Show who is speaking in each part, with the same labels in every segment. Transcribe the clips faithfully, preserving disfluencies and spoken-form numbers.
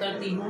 Speaker 1: करती हूँ।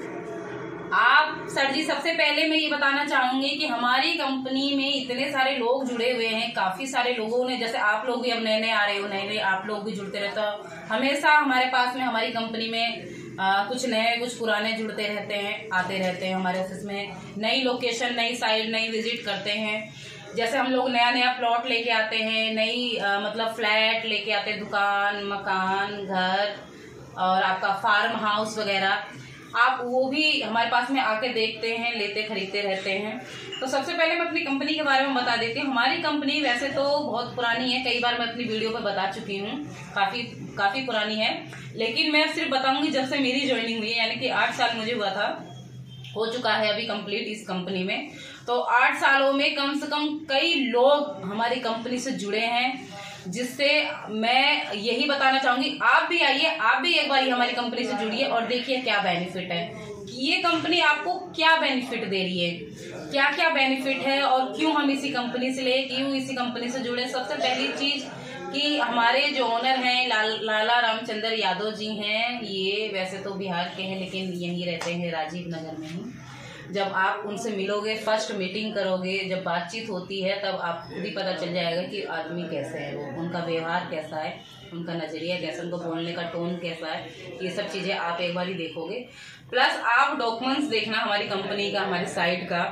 Speaker 1: आप सर जी, सबसे पहले मैं ये बताना चाहूंगी कि हमारी कंपनी में इतने सारे लोग जुड़े हुए हैं, काफी सारे लोगों ने, जैसे आप लोग भी अब नए नए आ रहे हो, नए नए आप लोग भी जुड़ते रहते हो। हमेशा हमारे पास में, हमारी कंपनी में आ, कुछ नए कुछ पुराने जुड़ते रहते हैं, आते रहते हैं हमारे ऑफिस में। नई लोकेशन, नई साइट, नई विजिट करते हैं। जैसे हम लोग नया नया प्लॉट लेके आते हैं, नई आ, मतलब फ्लैट लेके आते हैं, दुकान, मकान, घर और आपका फार्म हाउस वगैरह, आप वो भी हमारे पास में आके देखते हैं, लेते खरीदते रहते हैं। तो सबसे पहले मैं अपनी कंपनी के बारे में बता देती हूँ। हमारी कंपनी वैसे तो बहुत पुरानी है, कई बार मैं अपनी वीडियो पे बता चुकी हूँ, काफी काफी पुरानी है, लेकिन मैं सिर्फ बताऊंगी जब से मेरी ज्वाइनिंग हुई है, यानी कि आठ साल मुझे हुआ था, हो चुका है अभी कंप्लीट इस कंपनी में। तो आठ सालों में कम से कम कई लोग हमारी कंपनी से जुड़े हैं, जिससे मैं यही बताना चाहूंगी, आप भी आइए, आप भी एक बार हमारी कंपनी से जुड़िए और देखिए क्या बेनिफिट है, कि ये कंपनी आपको क्या बेनिफिट दे रही है, क्या क्या बेनिफिट है और क्यों हम इसी कंपनी से ले, क्यों इसी कंपनी से जुड़े। सबसे पहली चीज कि हमारे जो ओनर हैं लाल, लाला रामचंद्र यादव जी हैं, ये वैसे तो बिहार के हैं लेकिन यहीं रहते हैं राजीव नगर में ही। जब आप उनसे मिलोगे, फर्स्ट मीटिंग करोगे, जब बातचीत होती है, तब आप खुद ही पता चल जाएगा कि आदमी कैसे है, वो उनका व्यवहार कैसा है, उनका नजरिया कैसा, उनको बोलने का टोन कैसा है, ये सब चीजें आप एक बार ही देखोगे। प्लस आप डॉक्यूमेंट्स देखना हमारी कंपनी का, हमारी साइट का,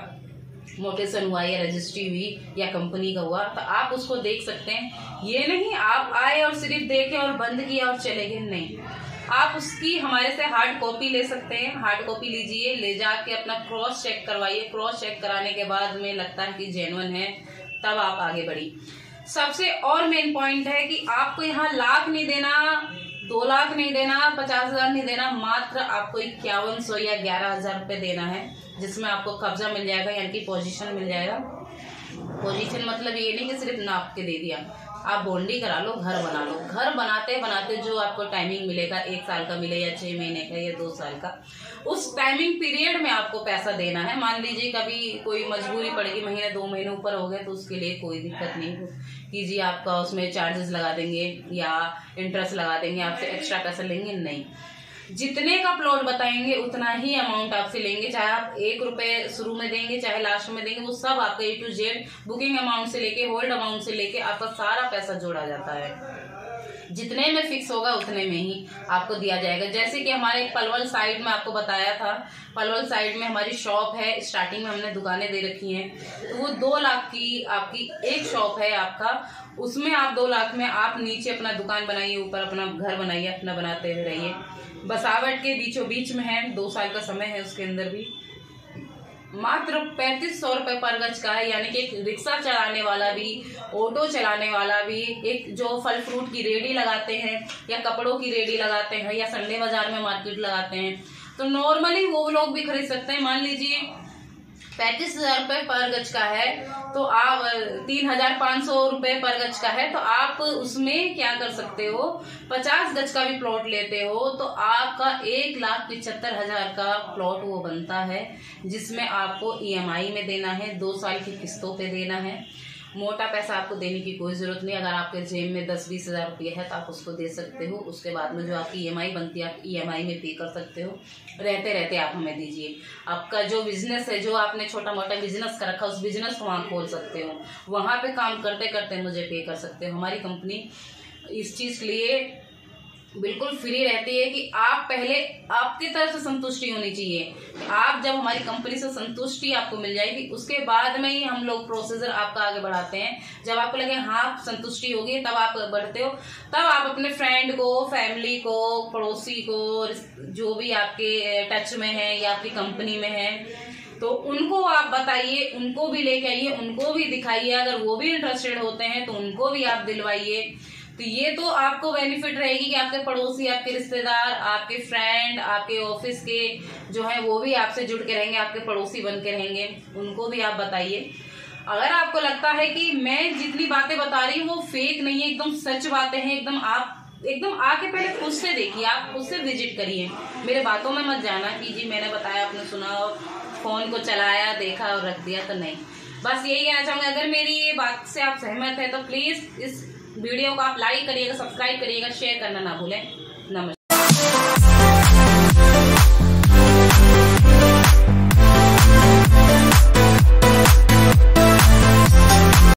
Speaker 1: मोटेशन हुआ या रजिस्ट्री हुई या कंपनी का हुआ, तो आप उसको देख सकते हैं। ये नहीं आप आए और सिर्फ देखे और बंद किया और चले गए, नहीं, आप उसकी हमारे से हार्ड कॉपी ले सकते हैं। हार्ड कॉपी लीजिए, ले जाके अपना क्रॉस चेक करवाइए। क्रॉस चेक कराने के बाद में लगता है कि जेन्युइन है, तब आप आगे बढ़ी। सबसे और मेन पॉइंट है कि आपको यहाँ लाख नहीं देना, दो लाख नहीं देना, पचास हजार नहीं देना, मात्र आपको इक्यावन सौ या ग्यारह हजार रुपये देना है, जिसमें आपको कब्जा मिल जाएगा, यानी कि पोजीशन मिल जाएगा। पोजीशन मतलब ये नहीं कि सिर्फ नाप के दे दिया, आप बॉन्डी करा लो, घर बना लो। घर बनाते बनाते जो आपको टाइमिंग मिलेगा, एक साल का मिले या छह महीने का या दो साल का, उस टाइमिंग पीरियड में आपको पैसा देना है। मान लीजिए कभी कोई मजबूरी पड़ेगी, महीने दो महीने ऊपर हो गए, तो उसके लिए कोई दिक्कत नहीं कि जी आपका उसमें चार्जेस लगा देंगे या इंटरेस्ट लगा देंगे, आपसे एक्स्ट्रा पैसा लेंगे, नहीं। जितने का प्लॉट बताएंगे उतना ही अमाउंट आपसे लेंगे, चाहे आप एक रुपए शुरू में देंगे चाहे लास्ट में देंगे, वो सब आपका A to Z booking amount से लेके होल्ड अमाउंट से लेके आपका सारा पैसा जोड़ा जाता है। जितने में फिक्स होगा उतने में ही आपको दिया जाएगा। जैसे कि हमारे पलवल साइड में आपको बताया था, पलवल साइड में हमारी शॉप है, स्टार्टिंग में हमने दुकानें दे रखी हैं, तो वो दो लाख की आपकी एक शॉप है आपका, उसमें आप दो लाख में आप नीचे अपना दुकान बनाइए, ऊपर अपना घर बनाइए, अपना बनाते हुए रहिए। बसावट के बीचों बीच में है, दो साल का समय है उसके अंदर भी। मात्र पैंतीस सौ रुपए पर गज का है, यानी कि एक रिक्शा चलाने वाला भी, ऑटो चलाने वाला भी, एक जो फल फ्रूट की रेडी लगाते हैं या कपड़ों की रेडी लगाते हैं या संडे बाजार में मार्केट लगाते हैं, तो नॉर्मली वो लोग भी खरीद सकते हैं। मान लीजिए पैंतीस हजार रुपए पर गज का है, तो आप तीन हजार पाँच सौ रुपए पर गज का है, तो आप उसमें क्या कर सकते हो, पचास गज का भी प्लॉट लेते हो तो आपका एक लाख पिछहत्तर हजार का प्लॉट वो बनता है, जिसमें आपको ईएमआई में देना है, दो साल की किस्तों पे देना है। मोटा पैसा आपको देने की कोई जरूरत नहीं। अगर आपके जेब में दस बीस हजार रुपये है तो आप उसको दे सकते हो, उसके बाद में जो आपकी ईएमआई बनती है आप ईएमआई में पे कर सकते हो। रहते रहते आप हमें दीजिए। आपका जो बिजनेस है, जो आपने छोटा मोटा बिजनेस कर रखा, उस बिजनेस को वहाँ खोल सकते हो, वहाँ पे काम करते करते मुझे पे कर सकते हो। हमारी कंपनी इस चीज के लिए बिल्कुल फ्री रहती है कि आप पहले आपकी तरफ से संतुष्टि होनी चाहिए। आप जब हमारी कंपनी से संतुष्टि आपको मिल जाएगी, उसके बाद में ही हम लोग प्रोसीजर आपका आगे बढ़ाते हैं। जब आपको लगे हाँ संतुष्टि होगी, तब आप बढ़ते हो, तब आप अपने फ्रेंड को, फैमिली को, पड़ोसी को, जो भी आपके टच में है या आपकी कंपनी में है, तो उनको आप बताइए, उनको भी लेके आइए, उनको भी दिखाइए। अगर वो भी इंटरेस्टेड होते हैं तो उनको भी आप दिलवाइए। तो ये तो आपको बेनिफिट रहेगी कि आपके पड़ोसी, आपके रिश्तेदार, आपके फ्रेंड, आपके ऑफिस के जो है वो भी आपसे जुड़ के रहेंगे, आपके पड़ोसी बन के रहेंगे, उनको भी आप बताइए। अगर आपको लगता है कि मैं जितनी बातें बता रही हूँ वो फेक नहीं है, एकदम सच बातें हैं, एकदम आप एकदम आके पहले खुद से देखिए, आप खुद से विजिट करिए। मेरे बातों में मत जाना कि जी मैंने बताया, आपने सुना और फोन को चलाया, देखा और रख दिया, तो नहीं। बस यही कहना चाहूंगा, अगर मेरी ये बात से आप सहमत है तो प्लीज इस वीडियो को आप लाइक करिएगा, सब्सक्राइब करिएगा, शेयर करना ना भूलें। नमस्कार।